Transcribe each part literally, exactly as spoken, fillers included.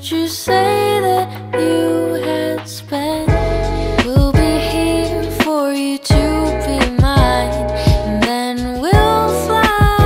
would you say that you had spent? We'll be here for you to be mine, and then we'll fly.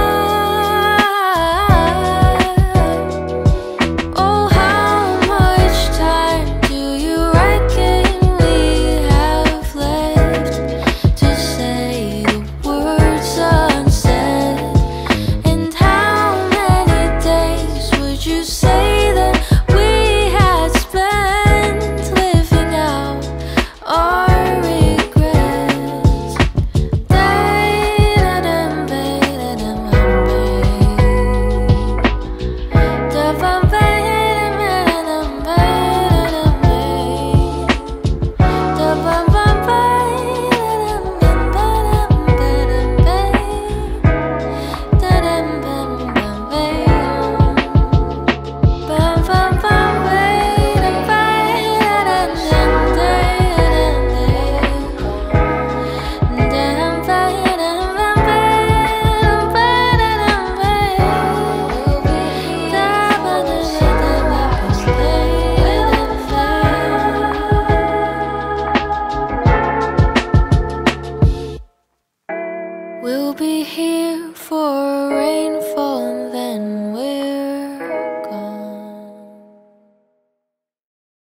Oh, how much time do you reckon we have left to say the words unsaid? And how many days would you say that we had spent living out our regrets? Da-da-dum, ba-da-dum, da-bum, ba-da-dum, ba-da-dum, ba-da-dum, da-bum, bum, ba-da-dum, ba-da-dum, ba-da-dum, da-dum, bum, bum, ba-dum, bum, bum, bum, ba-dum, ba-da-dum, da-dum, ba-da-dum, bum, ba-dum, ba-dum, ba-dum. We'll be here for a rainfall.